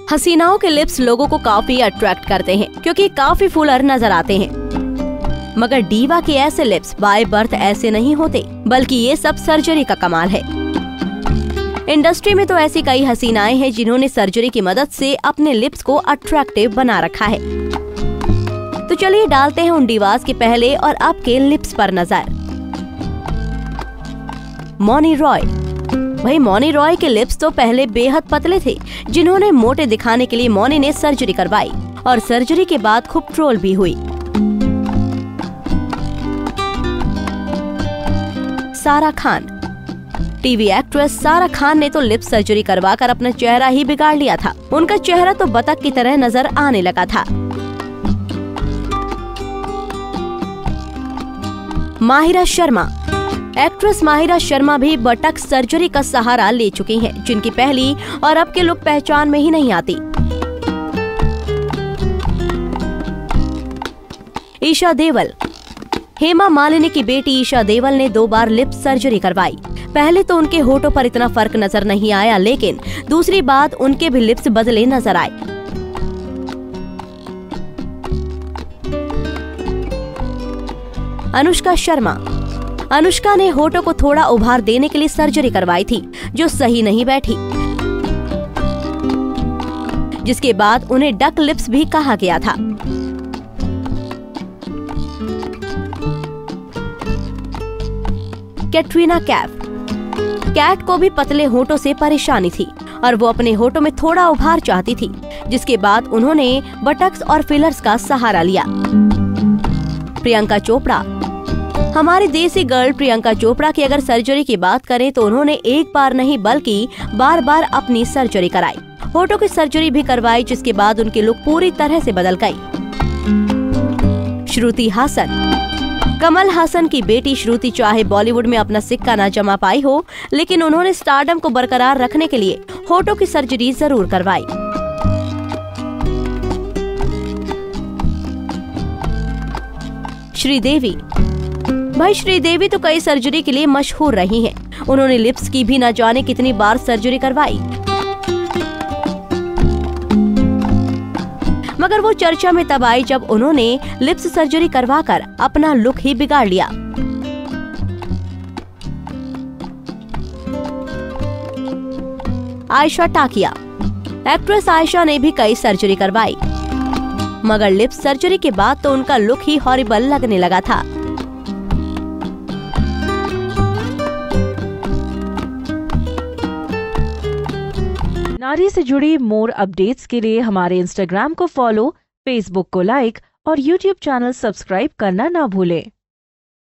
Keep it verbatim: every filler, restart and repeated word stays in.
हसीनाओं के लिप्स लोगों को काफी अट्रैक्ट करते हैं क्योंकि काफी फुलर नजर आते हैं। मगर डीवा के ऐसे लिप्स बाय बर्थ ऐसे नहीं होते, बल्कि ये सब सर्जरी का कमाल है। इंडस्ट्री में तो ऐसी कई हसीनाएं हैं जिन्होंने सर्जरी की मदद से अपने लिप्स को अट्रैक्टिव बना रखा है। तो चलिए डालते हैं उन डिवास के पहले और अब के लिप्स पर नजर। मौनी रॉय। भाई मौनी रॉय के लिप्स तो पहले बेहद पतले थे, जिन्होंने मोटे दिखाने के लिए मौनी ने सर्जरी करवाई और सर्जरी के बाद खूब ट्रोल भी हुई। सारा खान। टीवी एक्ट्रेस सारा खान ने तो लिप सर्जरी करवाकर अपना चेहरा ही बिगाड़ लिया था। उनका चेहरा तो बतख की तरह नजर आने लगा था। माहिरा शर्मा। एक्ट्रेस माहिरा शर्मा भी बटक सर्जरी का सहारा ले चुकी हैं, जिनकी पहली और अब के लुक पहचान में ही नहीं आती। ईशा देवल। हेमा मालिनी की बेटी ईशा देवल ने दो बार लिप सर्जरी करवाई। पहले तो उनके होठों पर इतना फर्क नजर नहीं आया, लेकिन दूसरी बात उनके भी लिप्स बदले नजर आए। अनुष्का शर्मा। अनुष्का ने होठों को थोड़ा उभार देने के लिए सर्जरी करवाई थी, जो सही नहीं बैठी, जिसके बाद उन्हें डक लिप्स भी कहा गया था। कैटरीना कैफ। कैट को भी पतले होठों से परेशानी थी और वो अपने होठों में थोड़ा उभार चाहती थी, जिसके बाद उन्होंने बटक्स और फिलर्स का सहारा लिया। प्रियंका चोपड़ा। हमारी देसी गर्ल प्रियंका चोपड़ा की अगर सर्जरी की बात करें तो उन्होंने एक बार नहीं बल्कि बार बार अपनी सर्जरी कराई। होठों की सर्जरी भी करवाई, जिसके बाद उनकी लुक पूरी तरह से बदल गई। श्रुति हासन। कमल हासन की बेटी श्रुति चाहे बॉलीवुड में अपना सिक्का न जमा पाई हो, लेकिन उन्होंने स्टारडम को बरकरार रखने के लिए होठों की सर्जरी जरूर करवाई। श्रीदेवी। भाई श्रीदेवी तो कई सर्जरी के लिए मशहूर रही हैं। उन्होंने लिप्स की भी न जाने कितनी बार सर्जरी करवाई, मगर वो चर्चा में तब आई जब उन्होंने लिप्स सर्जरी करवाकर अपना लुक ही बिगाड़ लिया। आयशा टाकिया। एक्ट्रेस आयशा ने भी कई सर्जरी करवाई, मगर लिप्स सर्जरी के बाद तो उनका लुक ही हॉरिबल लगने लगा था। नारी से जुड़ी मोर अपडेट्स के लिए हमारे इंस्टाग्राम को फॉलो, फेसबुक को लाइक और यूट्यूब चैनल सब्सक्राइब करना ना भूलें।